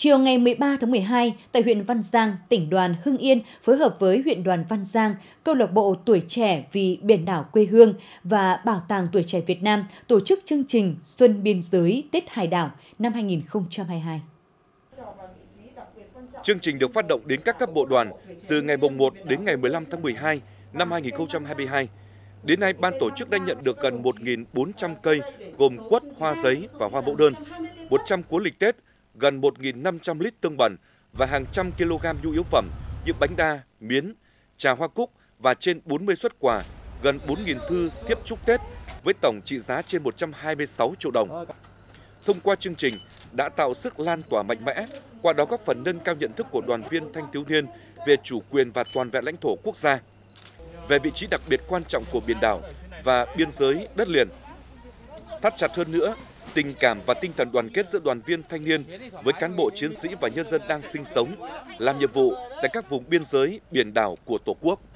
Chiều ngày 13 tháng 12, tại huyện Văn Giang, tỉnh đoàn Hưng Yên phối hợp với huyện đoàn Văn Giang, câu lạc bộ Tuổi trẻ vì biển đảo quê hương và Bảo tàng Tuổi trẻ Việt Nam tổ chức chương trình Xuân biên giới Tết Hải đảo năm 2022. Chương trình được phát động đến các cấp bộ đoàn từ ngày 1 đến ngày 15 tháng 12 năm 2022. Đến nay, ban tổ chức đã nhận được gần 1.400 cây gồm quất, hoa giấy và hoa mẫu đơn, 100 cuốn lịch Tết, gần 1.500 lít tương bẩn và hàng trăm kg nhu yếu phẩm như bánh đa, miến, trà hoa cúc và trên 40 suất quà, gần 4.000 thư thiếp chúc Tết với tổng trị giá trên 126 triệu đồng. Thông qua chương trình đã tạo sức lan tỏa mạnh mẽ, qua đó góp phần nâng cao nhận thức của đoàn viên thanh thiếu niên về chủ quyền và toàn vẹn lãnh thổ quốc gia, về vị trí đặc biệt quan trọng của biển đảo và biên giới đất liền. Thắt chặt hơn nữa tình cảm và tinh thần đoàn kết giữa đoàn viên thanh niên với cán bộ chiến sĩ và nhân dân đang sinh sống, làm nhiệm vụ tại các vùng biên giới biển đảo của Tổ quốc.